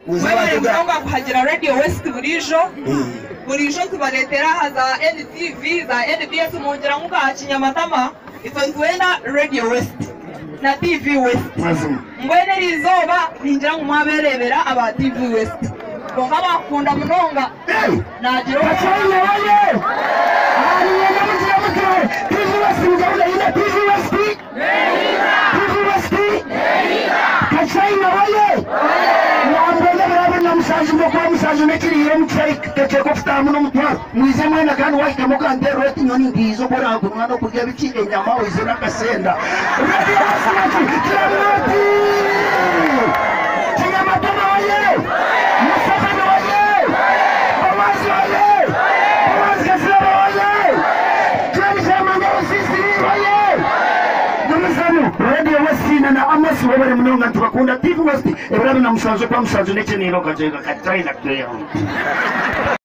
wewe mnaomba kuhagira Radio West burijo tubaletera haza NTV za NBS mongera muka Kinyamatama ifantwenda Radio West na TV West ngwene rizoba ninjira mu maberebera aba TV West bonga bakunda munonga najiro Kachina wale ari yamutira mutwe TV West muzabula ina TV West TV West Kachina wale kwa msaji nekiri yemchai kecheko fitamu no mutwa mwize mwana kandi wahita mukande roti nyoni ngizo bora kunwana kurya bikike nyama wizina kasenda radio wasati kiramati Kinyamatama waye musafana waye awazi waye awazi kasira waye kamisha manga usisi waye namusanu radio wasina na amasi wabare mnonga tukakunda TV West ebrana na msanzo kwa msanzo neche nilo kachega kataina kwa